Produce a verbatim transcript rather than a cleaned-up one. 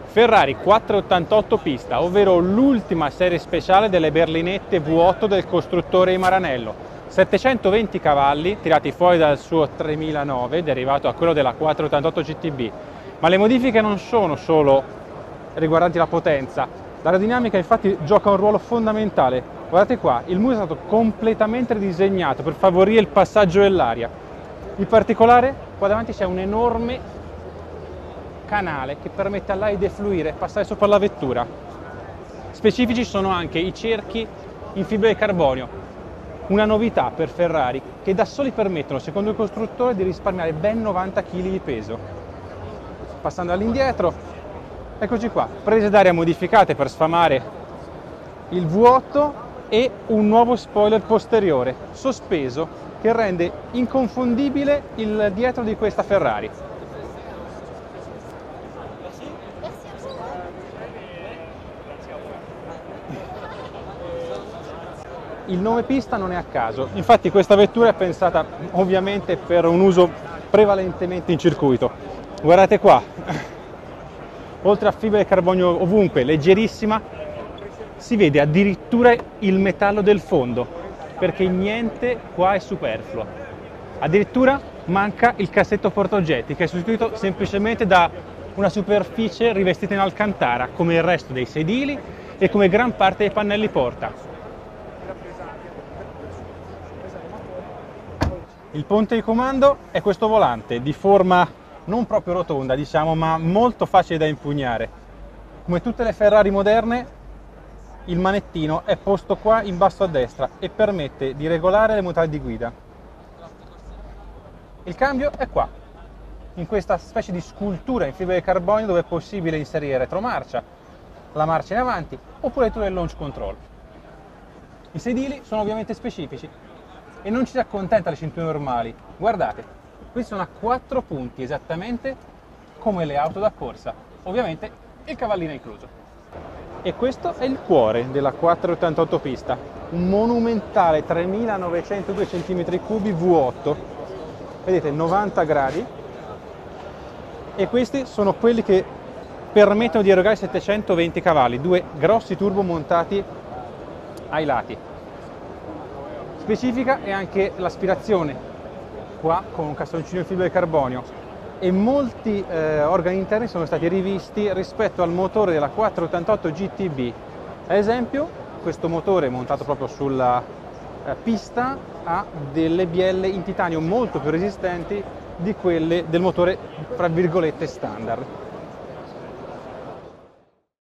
Ferrari quattrocentottantotto pista, ovvero l'ultima serie speciale delle berlinette V otto del costruttore Maranello. settecentoventi cavalli tirati fuori dal suo tremilanove, derivato a quello della quattrocentottantotto G T B. Ma le modifiche non sono solo riguardanti la potenza. L'aerodinamica infatti gioca un ruolo fondamentale. Guardate qua, il muso è stato completamente ridisegnato per favorire il passaggio dell'aria. In particolare, qua davanti c'è un enorme canale che permette all'aria di defluire e passare sopra la vettura. Specifici sono anche i cerchi in fibra di carbonio, una novità per Ferrari che da soli permettono, secondo il costruttore, di risparmiare ben novanta chili di peso. Passando all'indietro, eccoci qua, prese d'aria modificate per sfamare il V otto e un nuovo spoiler posteriore sospeso che rende inconfondibile il dietro di questa Ferrari. Il nome pista non è a caso, infatti questa vettura è pensata ovviamente per un uso prevalentemente in circuito. Guardate qua, oltre a fibra di carbonio ovunque, leggerissima, si vede addirittura il metallo del fondo, perché niente qua è superfluo. Addirittura manca il cassetto portaoggetti, che è sostituito semplicemente da una superficie rivestita in alcantara, come il resto dei sedili e come gran parte dei pannelli porta. Il ponte di comando è questo volante di forma non proprio rotonda, diciamo, ma molto facile da impugnare. Come tutte le Ferrari moderne, il manettino è posto qua in basso a destra e permette di regolare le modalità di guida. Il cambio è qua, in questa specie di scultura in fibra di carbonio dove è possibile inserire retromarcia, la marcia in avanti oppure tutto il launch control. I sedili sono ovviamente specifici e non ci si accontenta delle cinture normali. Guardate, questi sono a quattro punti, esattamente come le auto da corsa, ovviamente il cavallino incluso. E questo è il cuore della quattrocentottantotto pista, un monumentale tremilanovecentodue centimetri cubi V otto, vedete, novanta gradi, e questi sono quelli che permettono di erogare settecentoventi cavalli, due grossi turbo montati ai lati. Specifica è anche l'aspirazione, qua con un cassoncino in fibra di carbonio, e molti eh, organi interni sono stati rivisti rispetto al motore della quattrocentottantotto G T B. Ad esempio, questo motore montato proprio sulla eh, pista ha delle bielle in titanio molto più resistenti di quelle del motore, tra virgolette, standard.